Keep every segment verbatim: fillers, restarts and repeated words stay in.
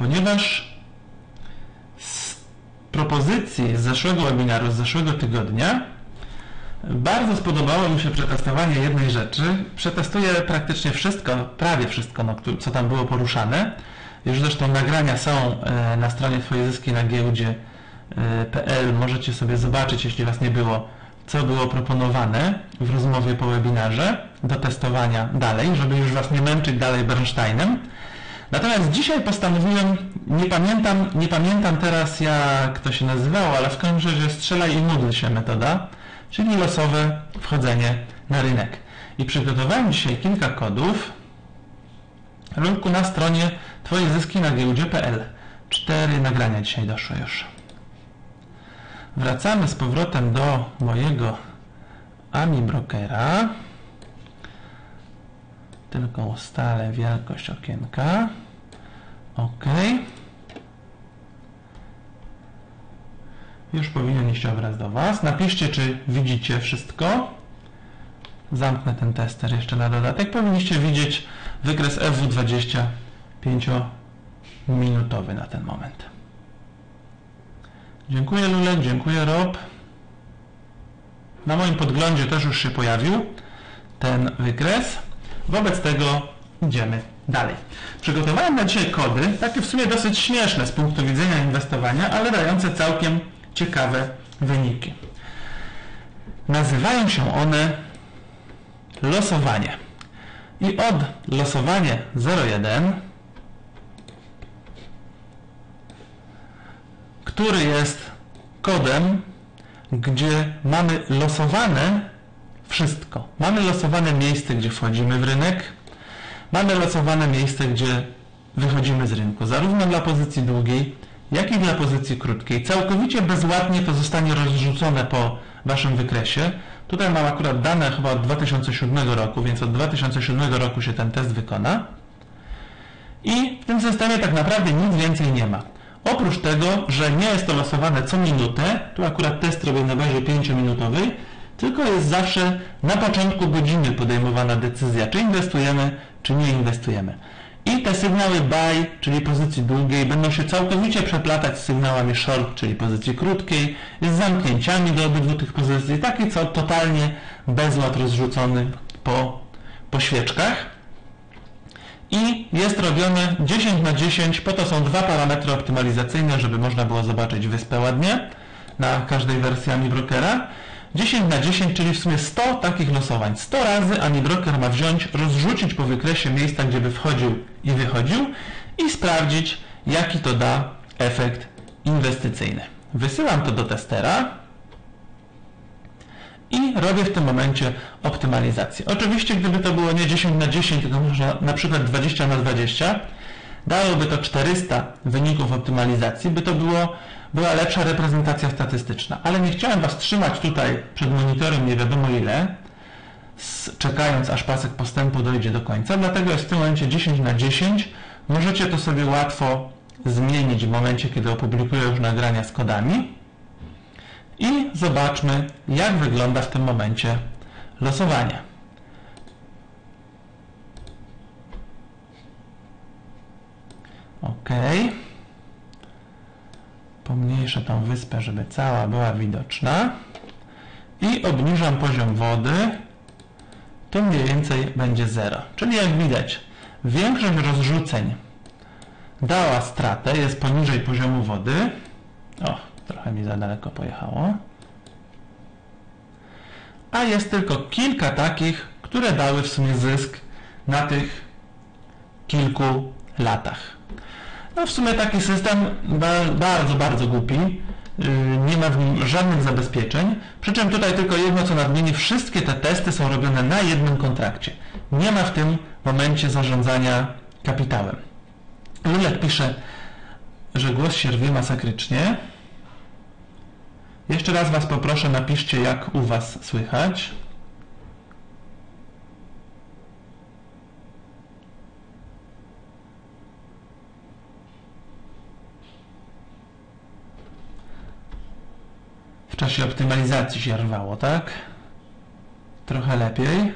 ponieważ z propozycji z zeszłego webinaru, z zeszłego tygodnia bardzo spodobało mi się przetestowanie jednej rzeczy. Przetestuję praktycznie wszystko, prawie wszystko, no, co tam było poruszane. Już zresztą nagrania są na stronie Twoje zyski na giełdzie kropka p l. Możecie sobie zobaczyć, jeśli Was nie było, co było proponowane w rozmowie po webinarze do testowania dalej, żeby już Was nie męczyć dalej Bernsteinem. Natomiast dzisiaj postanowiłem, nie pamiętam, nie pamiętam teraz, jak to się nazywało, ale w każdym razie strzelaj i módl się metoda, czyli losowe wchodzenie na rynek. I przygotowałem dzisiaj kilka kodów lub na stronie Twoje zyski na giełdzie kropka p l. Cztery nagrania dzisiaj doszły już. Wracamy z powrotem do mojego AmiBrokera. Tylko ustalę wielkość okienka. OK. Już powinien iść obraz do Was. Napiszcie, czy widzicie wszystko. Zamknę ten tester jeszcze na dodatek. Powinniście widzieć wykres F W dwadzieścia pięciominutowy na ten moment. Dziękuję Lulek, dziękuję Rob. Na moim podglądzie też już się pojawił ten wykres. Wobec tego idziemy dalej. Przygotowałem na dzisiaj kody, takie w sumie dosyć śmieszne z punktu widzenia inwestowania, ale dające całkiem ciekawe wyniki. Nazywają się one losowanie. I od losowanie zero jeden, który jest kodem, gdzie mamy losowane wszystko. Mamy losowane miejsce, gdzie wchodzimy w rynek. Mamy losowane miejsce, gdzie wychodzimy z rynku. Zarówno dla pozycji długiej, jak i dla pozycji krótkiej. Całkowicie bezładnie to zostanie rozrzucone po Waszym wykresie. Tutaj mam akurat dane chyba od dwa tysiące siódmego roku, więc od dwa tysiące siódmego roku się ten test wykona. I w tym systemie tak naprawdę nic więcej nie ma. Oprócz tego, że nie jest to losowane co minutę, tu akurat test robię na bazie pięciominutowej, tylko jest zawsze na początku godziny podejmowana decyzja, czy inwestujemy, czy nie inwestujemy. I te sygnały buy, czyli pozycji długiej, będą się całkowicie przeplatać z sygnałami short, czyli pozycji krótkiej, z zamknięciami do obydwu tych pozycji, taki co totalnie bezład rozrzucony po, po świeczkach. I jest robione dziesięć na dziesięć, po to są dwa parametry optymalizacyjne, żeby można było zobaczyć wyspę ładnie na każdej wersji AmiBrokera. dziesięć na dziesięć, czyli w sumie sto takich losowań. sto razy AmiBroker ma wziąć, rozrzucić po wykresie miejsca, gdzie by wchodził i wychodził i sprawdzić, jaki to da efekt inwestycyjny. Wysyłam to do testera i robię w tym momencie optymalizację. Oczywiście, gdyby to było nie dziesięć na dziesięć, tylko można na przykład dwadzieścia na dwadzieścia, dałoby to czterysta wyników optymalizacji, by to było, była lepsza reprezentacja statystyczna. Ale nie chciałem Was trzymać tutaj przed monitorem nie wiadomo ile, czekając aż pasek postępu dojdzie do końca, dlatego jest w tym momencie dziesięć na dziesięć. Możecie to sobie łatwo zmienić w momencie, kiedy opublikuję już nagrania z kodami. I zobaczmy, jak wygląda w tym momencie losowanie. OK. Pomniejszę tą wyspę, żeby cała była widoczna. I obniżam poziom wody. To mniej więcej będzie zero. Czyli jak widać, większość rozrzuceń dała stratę, jest poniżej poziomu wody. O, trochę mi za daleko pojechało. A jest tylko kilka takich, które dały w sumie zysk na tych kilku latach. No w sumie taki system bardzo, bardzo głupi. Nie ma w nim żadnych zabezpieczeń. Przy czym tutaj tylko jedno co nadmienię, wszystkie te testy są robione na jednym kontrakcie. Nie ma w tym momencie zarządzania kapitałem. Lulek pisze, że głos się rwie masakrycznie. Jeszcze raz Was poproszę, napiszcie, jak u Was słychać. W czasie optymalizacji się rwało, tak? Trochę lepiej.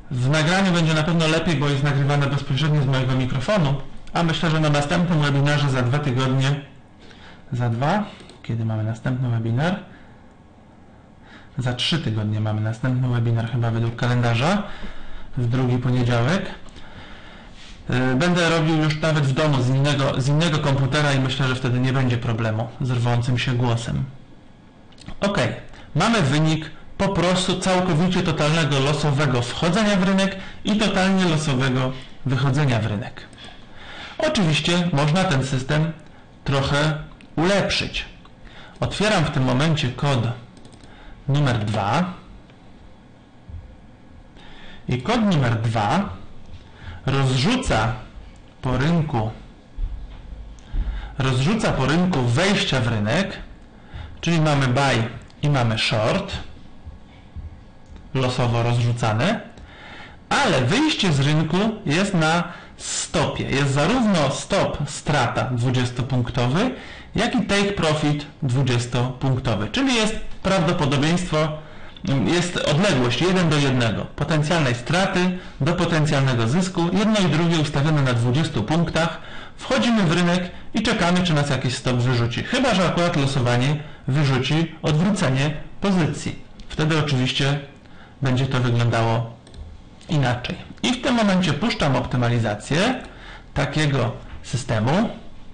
W nagraniu będzie na pewno lepiej, bo jest nagrywane bezpośrednio z mojego mikrofonu, a myślę, że na następnym webinarze za dwa tygodnie, za dwa, kiedy mamy następny webinar? Za trzy tygodnie mamy następny webinar chyba według kalendarza, w drugi poniedziałek. Będę robił już nawet w domu z innego, z innego komputera i myślę, że wtedy nie będzie problemu z rwącym się głosem. Ok, mamy wynik po prostu całkowicie totalnego losowego wchodzenia w rynek i totalnie losowego wychodzenia w rynek. Oczywiście można ten system trochę ulepszyć. Otwieram w tym momencie kod numer dwa i kod numer dwa rozrzuca po rynku rozrzuca po rynku wejścia w rynek, czyli mamy buy i mamy short losowo rozrzucane, ale wyjście z rynku jest na stopie. Jest zarówno stop strata dwudziestopunktowy, jak i take profit dwudziestopunktowy, czyli jest prawdopodobieństwo, jest odległość jeden do jednego potencjalnej straty do potencjalnego zysku, jedno i drugie ustawione na dwudziestu punktach. Wchodzimy w rynek i czekamy, czy nas jakiś stop wyrzuci, chyba że akurat losowanie wyrzuci odwrócenie pozycji. Wtedy oczywiście będzie to wyglądało inaczej. I w tym momencie puszczam optymalizację takiego systemu.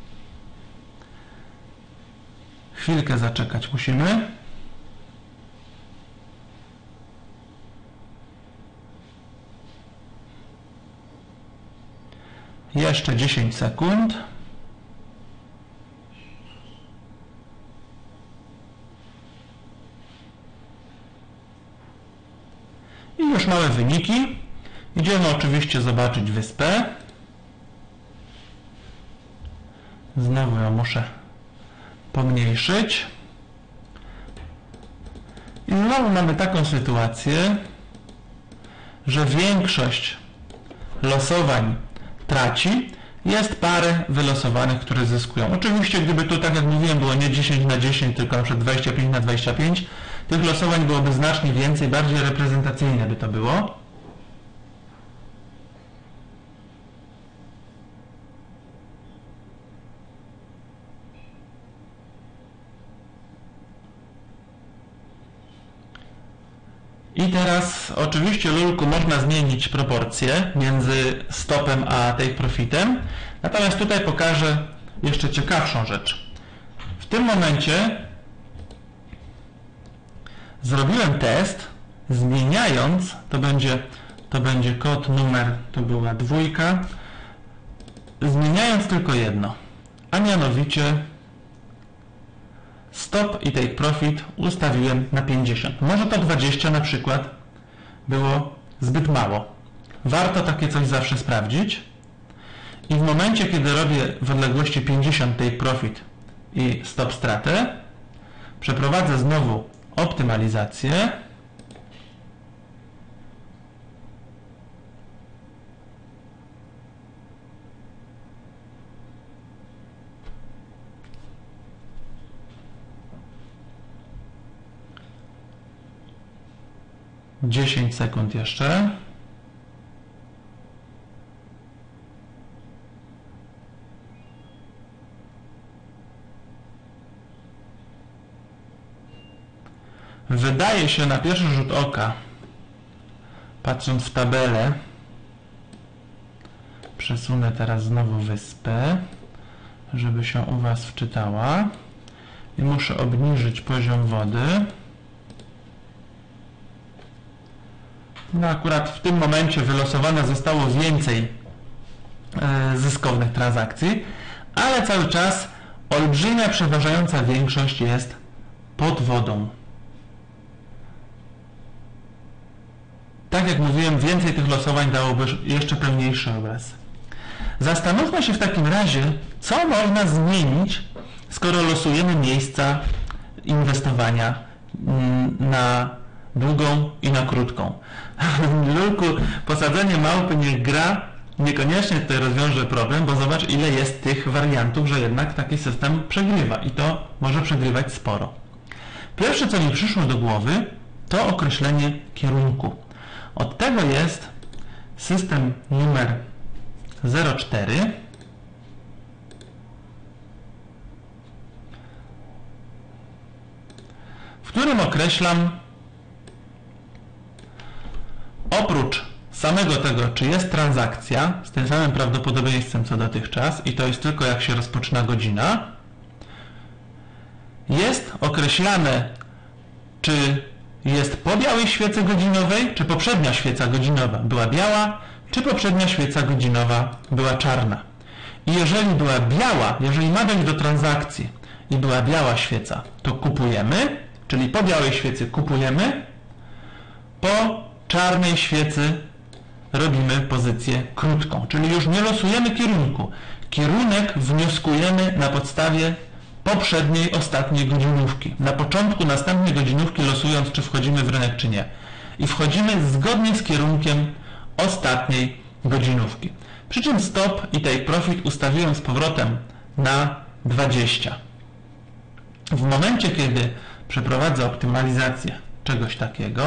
Chwilkę zaczekać musimy. Jeszcze dziesięć sekund. I już mamy wyniki. Idziemy oczywiście zobaczyć wyspę. Znowu ją muszę pomniejszyć. I znowu mamy taką sytuację, że większość losowań traci, jest parę wylosowanych, które zyskują. Oczywiście gdyby tu, tak jak mówiłem, było nie dziesięć na dziesięć, tylko na przykład dwadzieścia pięć na dwadzieścia pięć, tych losowań byłoby znacznie więcej, bardziej reprezentacyjne by to było. I teraz oczywiście, Lulku, można zmienić proporcje między stopem a take profitem, natomiast tutaj pokażę jeszcze ciekawszą rzecz. W tym momencie zrobiłem test, zmieniając, to będzie, to będzie kod numer, to była dwójka, zmieniając tylko jedno, a mianowicie stop i take profit ustawiłem na pięćdziesiąt. Może to dwadzieścia na przykład było zbyt mało. Warto takie coś zawsze sprawdzić. I w momencie, kiedy robię w odległości pięćdziesiąt take profit i stop stratę, przeprowadzę znowu optymalizację. dziesięć sekund jeszcze. Wydaje się na pierwszy rzut oka, patrząc w tabelę, przesunę teraz znowu wyspę, żeby się u Was wczytała i muszę obniżyć poziom wody. No akurat w tym momencie wylosowane zostało więcej e, zyskownych transakcji, ale cały czas olbrzymia, przeważająca większość jest pod wodą. Tak jak mówiłem, więcej tych losowań dałoby jeszcze pełniejszy obraz. Zastanówmy się w takim razie, co można zmienić, skoro losujemy miejsca inwestowania na długą i na krótką. Lulku, posadzenie małpy niech gra niekoniecznie tutaj rozwiąże problem, bo zobacz, ile jest tych wariantów, że jednak taki system przegrywa i to może przegrywać sporo. Pierwsze, co mi przyszło do głowy, to określenie kierunku. Od tego jest system numer zero cztery w którym określam oprócz samego tego, czy jest transakcja z tym samym prawdopodobieństwem co dotychczas i to jest tylko jak się rozpoczyna godzina, jest określane, czy jest po białej świecy godzinowej, czy poprzednia świeca godzinowa była biała, czy poprzednia świeca godzinowa była czarna. I jeżeli była biała, jeżeli ma dojść do transakcji i była biała świeca, to kupujemy, czyli po białej świecy kupujemy, po czarnej świecy robimy pozycję krótką, czyli już nie losujemy kierunku. Kierunek wnioskujemy na podstawie poprzedniej, ostatniej godzinówki. Na początku następnej godzinówki losując, czy wchodzimy w rynek, czy nie. I wchodzimy zgodnie z kierunkiem ostatniej godzinówki. Przy czym stop i take profit ustawiłem z powrotem na dwadzieścia. W momencie, kiedy przeprowadzę optymalizację czegoś takiego,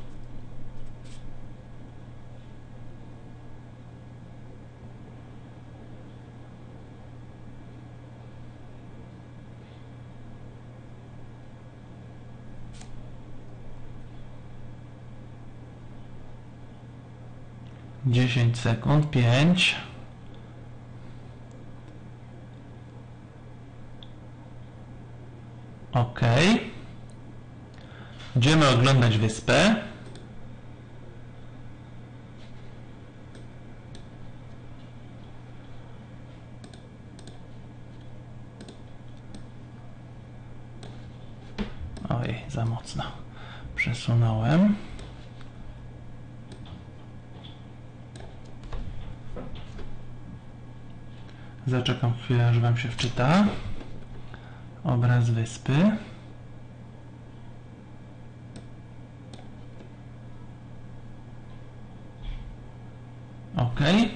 dziesięć sekund, pięć. OK. Będziemy oglądać wyspę. Oj, za mocno przesunąłem. Zaczekam chwilę, aż wam się wczyta obraz wyspy. OK.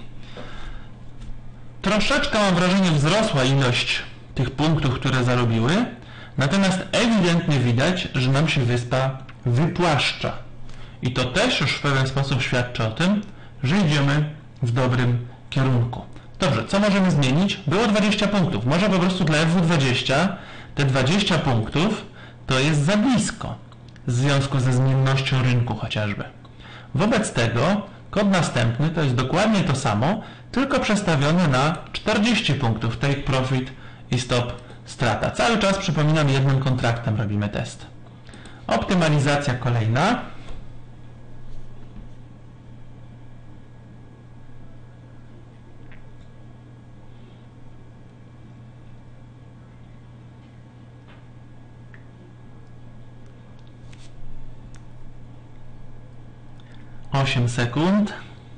Troszeczkę mam wrażenie wzrosła ilość tych punktów, które zarobiły, natomiast ewidentnie widać, że nam się wyspa wypłaszcza. I to też już w pewien sposób świadczy o tym, że idziemy w dobrym kierunku. Dobrze, co możemy zmienić? Było dwadzieścia punktów. Może po prostu dla F W dwadzieścia te dwadzieścia punktów to jest za blisko w związku ze zmiennością rynku chociażby. Wobec tego kod następny to jest dokładnie to samo, tylko przestawione na czterdzieści punktów take profit i stop strata. Cały czas, przypominam, jednym kontraktem robimy test. Optymalizacja kolejna. osiem sekund.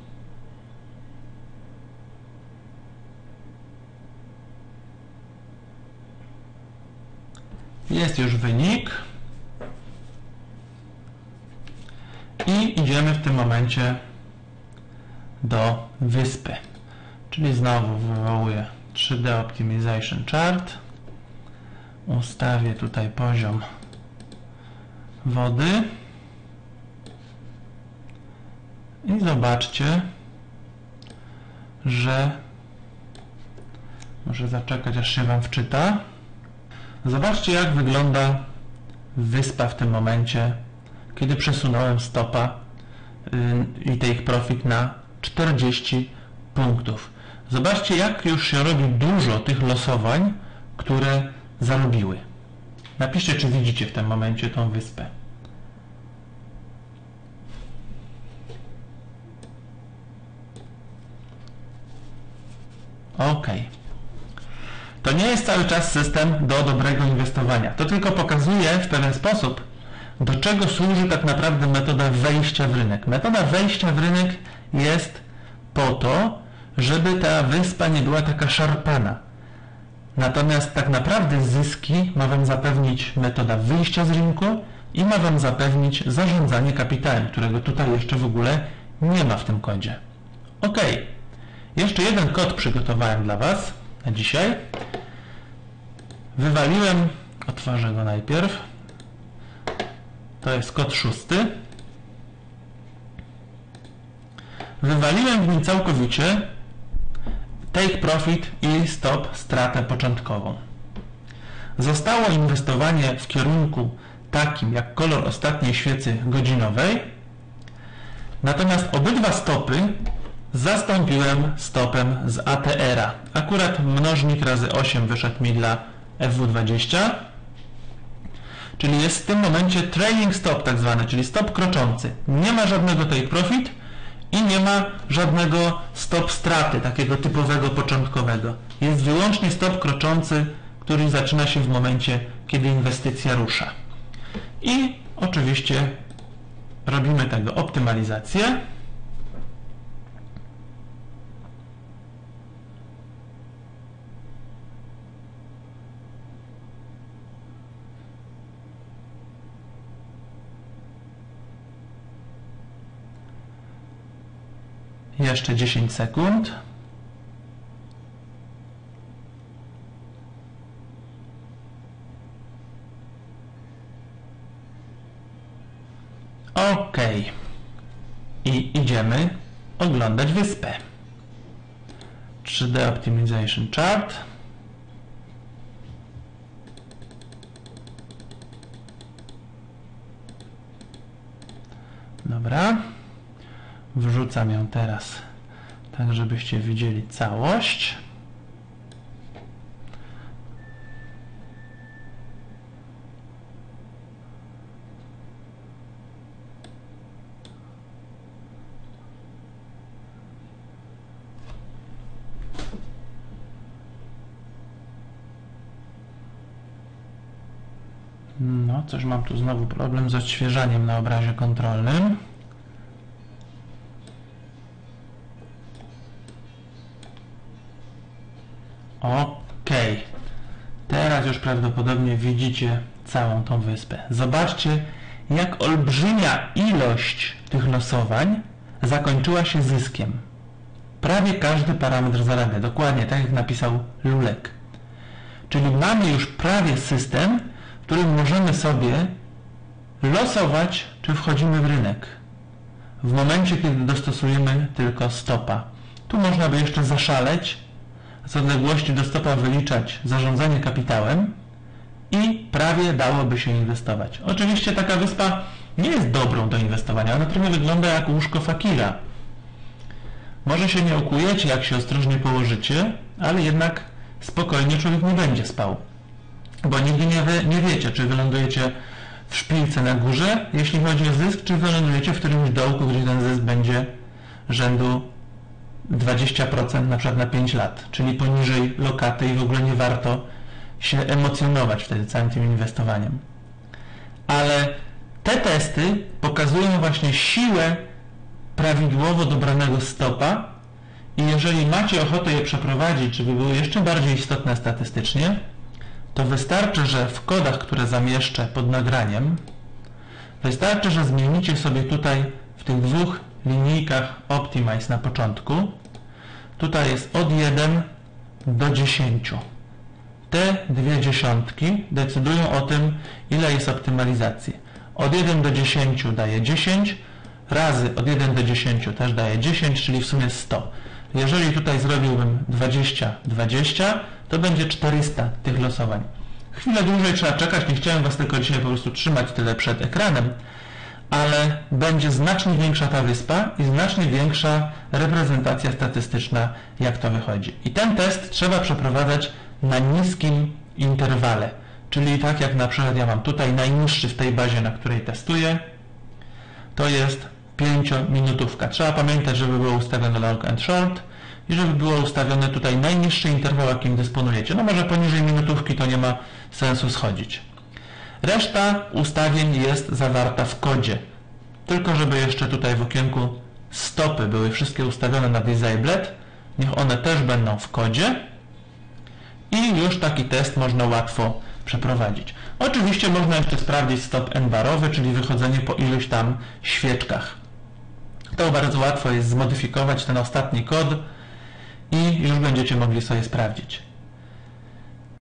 Jest już wynik. I idziemy w tym momencie do wyspy. Czyli znowu wywołuję trzy D Optimization Chart. Ustawię tutaj poziom wody. I zobaczcie, że muszę zaczekać, aż się wam wczyta. Zobaczcie, jak wygląda wyspa w tym momencie, kiedy przesunąłem stopa yy, i take profit na czterdzieści punktów. Zobaczcie, jak już się robi dużo tych losowań, które zarobiły. Napiszcie, czy widzicie w tym momencie tą wyspę. OK. To nie jest cały czas system do dobrego inwestowania. To tylko pokazuje w pewien sposób, do czego służy tak naprawdę metoda wejścia w rynek. Metoda wejścia w rynek jest po to, żeby ta wyspa nie była taka szarpana. Natomiast tak naprawdę zyski ma wam zapewnić metoda wyjścia z rynku i ma wam zapewnić zarządzanie kapitałem, którego tutaj jeszcze w ogóle nie ma w tym kodzie. OK. Jeszcze jeden kod przygotowałem dla was na dzisiaj. Wywaliłem, otworzę go najpierw. To jest kod szósty. wywaliłem w nim całkowicie take profit i stop stratę początkową. Zostało inwestowanie w kierunku takim jak kolor ostatniej świecy godzinowej, natomiast obydwa stopy zastąpiłem stopem z A T R-a. Akurat mnożnik razy osiem wyszedł mi dla F W dwadzieścia, czyli jest w tym momencie trailing stop tak zwany, czyli stop kroczący. Nie ma żadnego take profit i nie ma żadnego stop straty, takiego typowego początkowego. Jest wyłącznie stop kroczący, który zaczyna się w momencie, kiedy inwestycja rusza. I oczywiście robimy tego optymalizację. Jeszcze dziesięć sekund. OK. I idziemy oglądać wyspę. trzy D Optimization Chart. Dobra. Wrzucam ją teraz, tak żebyście widzieli całość. No, coś mam tu znowu problem z odświeżaniem na obrazie kontrolnym. OK. Teraz już prawdopodobnie widzicie całą tą wyspę. Zobaczcie, jak olbrzymia ilość tych losowań zakończyła się zyskiem. Prawie każdy parametr zarabia. Dokładnie tak, jak napisał Lulek. Czyli mamy już prawie system, w którym możemy sobie losować, czy wchodzimy w rynek. W momencie, kiedy dostosujemy tylko stopa. Tu można by jeszcze zaszaleć, z odległości do stopa wyliczać zarządzanie kapitałem i prawie dałoby się inwestować. Oczywiście taka wyspa nie jest dobrą do inwestowania, ona trochę wygląda jak łóżko fakira. Może się nie ukujecie, jak się ostrożnie położycie, ale jednak spokojnie człowiek nie będzie spał. Bo nigdy nie, wie, nie wiecie, czy wylądujecie w szpilce na górze, jeśli chodzi o zysk, czy wylądujecie w którymś dołku, gdzie ten zysk będzie rzędu dwadzieścia procent na przykład na pięć lat, czyli poniżej lokaty i w ogóle nie warto się emocjonować wtedy całym tym inwestowaniem. Ale te testy pokazują właśnie siłę prawidłowo dobranego stopa i jeżeli macie ochotę je przeprowadzić, żeby były jeszcze bardziej istotne statystycznie, to wystarczy, że w kodach, które zamieszczę pod nagraniem, wystarczy, że zmienicie sobie tutaj w tych dwóch linijkach Optimize na początku. Tutaj jest od jeden do dziesięciu. Te dwie dziesiątki decydują o tym, ile jest optymalizacji. Od jeden do dziesięciu daje dziesięć, razy od jeden do dziesięciu też daje dziesięć, czyli w sumie sto. Jeżeli tutaj zrobiłbym dwadzieścia, dwadzieścia, to będzie czterysta tych losowań. Chwilę dłużej trzeba czekać, nie chciałem Was tylko dzisiaj po prostu trzymać tyle przed ekranem, ale będzie znacznie większa ta wyspa i znacznie większa reprezentacja statystyczna, jak to wychodzi. I ten test trzeba przeprowadzać na niskim interwale, czyli tak jak na przykład ja mam tutaj najniższy w tej bazie, na której testuję, to jest pięciominutówka. Trzeba pamiętać, żeby było ustawione long and short i żeby było ustawione tutaj najniższy interwał, jakim dysponujecie. No może poniżej minutówki to nie ma sensu schodzić. Reszta ustawień jest zawarta w kodzie. Tylko żeby jeszcze tutaj w okienku stopy były wszystkie ustawione na Disabled, niech one też będą w kodzie i już taki test można łatwo przeprowadzić. Oczywiście można jeszcze sprawdzić stop n-barowy, czyli wychodzenie po iluś tam świeczkach. To bardzo łatwo jest zmodyfikować ten ostatni kod i już będziecie mogli sobie sprawdzić.